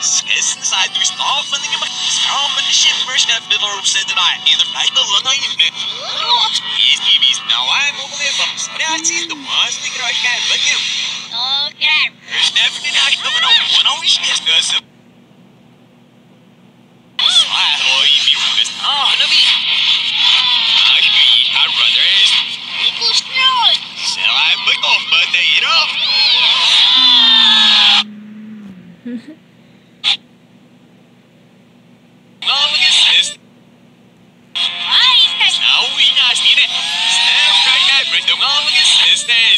Skesen sa du staffen ingen stramen shipper step little said that I either like the lung in it. Yes, TV's now I'm over there, but that's the ones we crush at, but you. Okay. There's definitely not coming on one always gets us. Oh, you was on a beat. I agree, our brothers. Equals strong. So I put off, but they eat off. Long assist. Why is that? Now we not see it. Snap right at Bristol long assistant.